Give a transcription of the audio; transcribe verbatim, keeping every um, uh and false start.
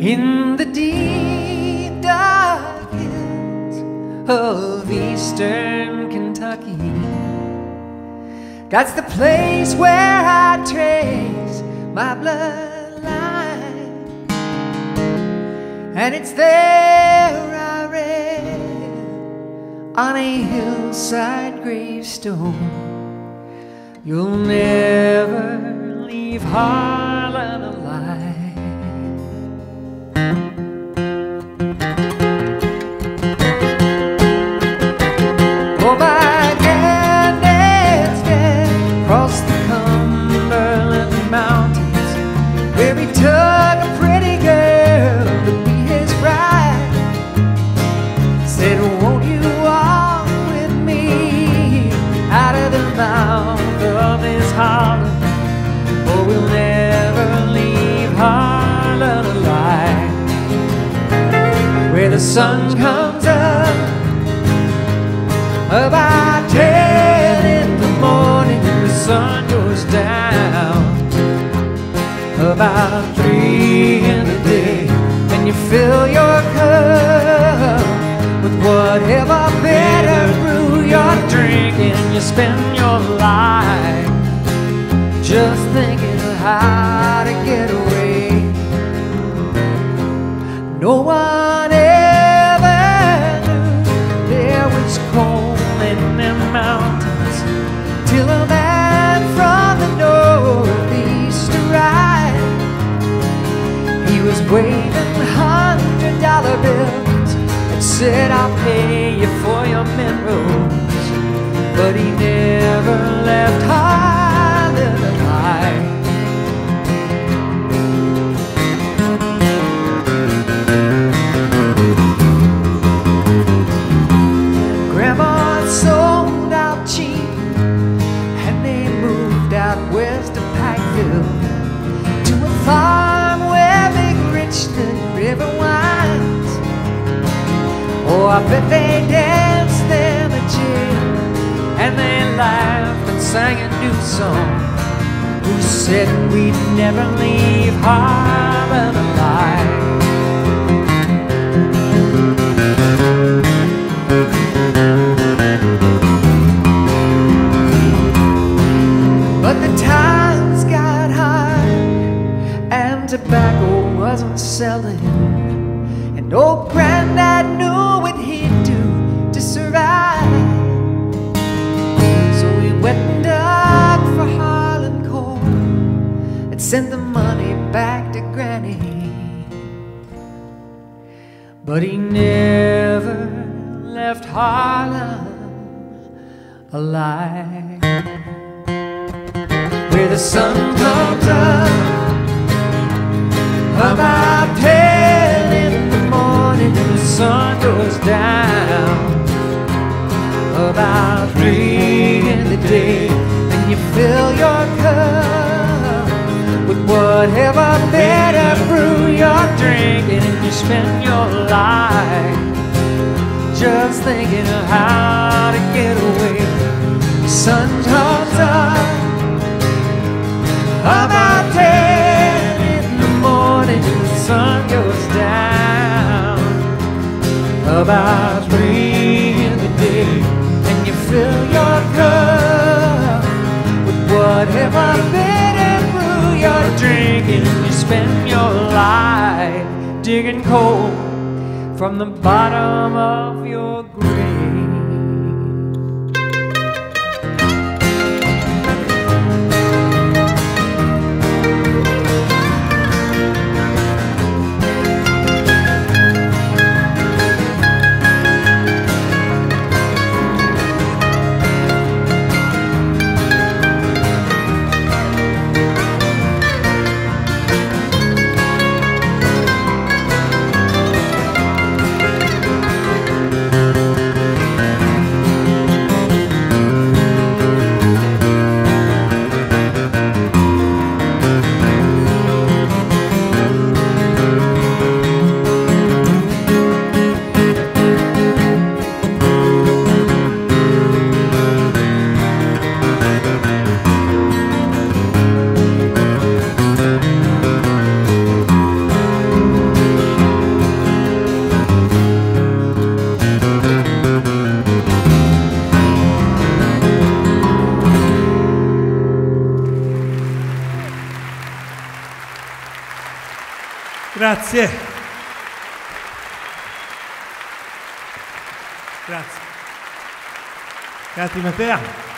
in the deep dark hills of eastern Kentucky. That's the place where I trace my bloodline, and it's there I read on a hillside gravestone, you'll never leave Harlan alive. Oh, my granddad's dead across the Cumberland Mountains, where he took a pretty girl to be his bride. Said, won't you walk with me out of the mouth of this Harlan, or we'll never leave Harlan alive. Where the sun comes up about ten in the morning, the sun goes down about three in the day, and you fill your cup with whatever better brew you're drinking. You spend your life just thinking of how to get away. No one ever knew there was coal in them mountains till a man from the northeast arrived. He was waving hundred dollar bills and said, I'll pay you for your minerals, but he never left Harlan alive. Grandma sold out cheap, and they moved out west of Pikeville to a farm where Big Richland River winds. Oh, I bet they danced there the jail, and they laughed and sang a new song. Who said we'd never leave Harlan alive? But the times got hard, and tobacco wasn't selling, and old Granddad knew what he'd do to survive. So he went and dug for Harlan coal and sent the money back to Granny, but he never left Harlan alive. Where the sun comes up about ten in the morning, and the sun goes down about three in the day, and you fill your cup with whatever better brew you're drinking, and you spend your life just thinking of how to get away. The sun comes up about ten in the morning, the sun goes down about three in the day, and you fill your cup with whatever bitter brew you're drinking, and you spend your life digging coal from the bottom of your grave. Grazie. Grazie. Grazie Mattea.